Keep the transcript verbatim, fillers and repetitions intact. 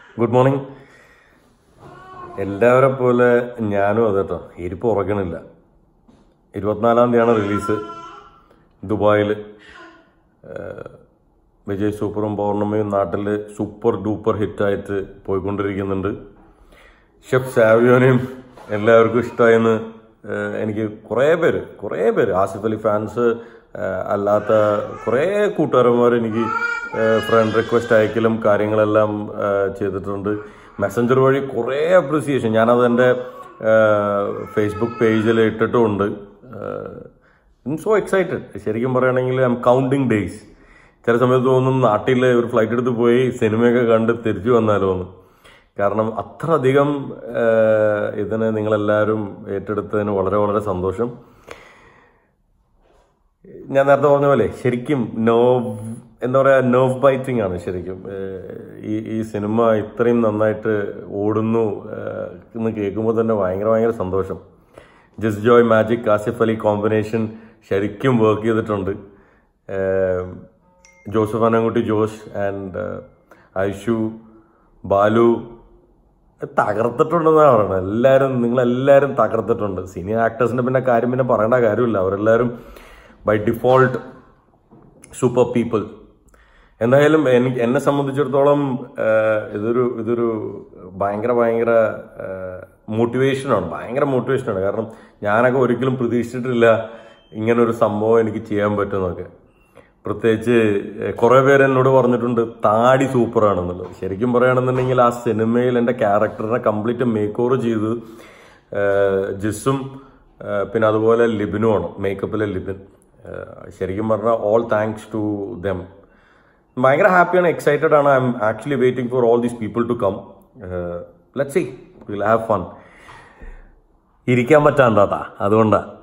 Good morning. എല്ലാവരെ പോലെ ഞാനും അതേട്ടോ ഇരിപ്പ് ഉറക്കണില്ല. ഇരുപത്തിനാലാം തീയതിയാണ് റിലീസ്. ദുബായിൽ വിജയ് സൂപ്പറും പൗർണമിയും നാട്ടിൽ സൂപ്പർ ഡൂപ്പർ ഹിറ്റായിട്ട് പോയിക്കൊണ്ടിരിക്കുന്നുണ്ട്. ഷെഫ് സാവിയോനെയും എല്ലാവർക്കും ഇഷ്ടമായെന്ന് എനിക്ക് കുറേ പേര് കുറേ പേര് ആസിഫ് അലി ഫാൻസ് അല്ലാത്ത കുറേ കൂട്ടുകാരന്മാർ എനിക്ക് ഫ്രണ്ട് റിക്വസ്റ്റ് അയക്കലും കാര്യങ്ങളെല്ലാം ചെയ്തിട്ടുണ്ട്. മെസ്സഞ്ചർ വഴി കുറേ അപ്രിസിയേഷൻ ഞാനത് എൻ്റെ ഫേസ്ബുക്ക് പേജിൽ ഇട്ടിട്ടുമുണ്ട്. I am so excited. ശരിക്കും പറയുകയാണെങ്കിൽ ഐ എം കൗണ്ടിങ് ഡേയ്സ്. ചില സമയത്ത് തോന്നും നാട്ടിൽ ഒരു ഫ്ലൈറ്റ് എടുത്ത് പോയി സിനിമയൊക്കെ കണ്ട് തിരിച്ചു വന്നാലോ എന്ന്. കാരണം അത്ര അധികം ഇതിനെ നിങ്ങളെല്ലാവരും ഏറ്റെടുത്തതിന് വളരെ വളരെ സന്തോഷം. ഞാൻ നേരത്തെ പറഞ്ഞ പോലെ ശരിക്കും നെർവ് എന്താ പറയുക നെർവ് ബൈറ്റിംഗ് ആണ് ശരിക്കും. ഈ ഈ സിനിമ ഇത്രയും നന്നായിട്ട് ഓടുന്നു എന്ന് കേൾക്കുമ്പോൾ തന്നെ ഭയങ്കര ഭയങ്കര സന്തോഷം. Just Joy magic Asif Ali combination ശരിക്കും വർക്ക് ചെയ്തിട്ടുണ്ട്. ജോസഫ് അനങ്കുട്ടി ജോഷ് ആൻഡ് ഐഷു ബാലു തകർത്തിട്ടുണ്ടെന്നാണ് പറയുന്നത്. എല്ലാവരും നിങ്ങളെല്ലാവരും തകർത്തിട്ടുണ്ട്. സീനിയർ ആക്ടേഴ്സിന്റെ പിന്നെ കാര്യം പിന്നെ പറയേണ്ട കാര്യമില്ല. അവരെല്ലാവരും ബൈ ഡിഫോൾട്ട് സൂപ്പർ പീപ്പിൾ. എന്തായാലും എനിക്ക് എന്നെ സംബന്ധിച്ചിടത്തോളം ഇതൊരു ഇതൊരു ഭയങ്കര ഭയങ്കര മോട്ടിവേഷനാണ് ഭയങ്കര മോട്ടിവേഷനാണ്. കാരണം ഞാനൊക്കെ ഒരിക്കലും പ്രതീക്ഷിച്ചിട്ടില്ല ഇങ്ങനൊരു സംഭവം എനിക്ക് ചെയ്യാൻ പറ്റുമെന്നൊക്കെ. പ്രത്യേകിച്ച് കുറേ പേര് എന്നോട് പറഞ്ഞിട്ടുണ്ട് താടി സൂപ്പറാണെന്നുള്ളത്. ശരിക്കും പറയുകയാണെന്നുണ്ടെങ്കിൽ ആ സിനിമയിൽ എൻ്റെ ക്യാരക്ടറിനെ കംപ്ലീറ്റ് മേക്ക് ഓവർ ചെയ്ത് ജിസും പിന്നെ അതുപോലെ ലിബിനുമാണ്, മേക്കപ്പിലെ ലിബിൻ. ശരിക്കും പറഞ്ഞാൽ ഓൾ താങ്ക്സ് ടു ദം. ഭയങ്കര ഹാപ്പിയാണ്, എക്സൈറ്റഡ് ആണ്. I am actually waiting for all these people to come. Let's see, will have fun. ഇരിക്കാൻ പറ്റാണ്ടാ അതുകൊണ്ടാണ്.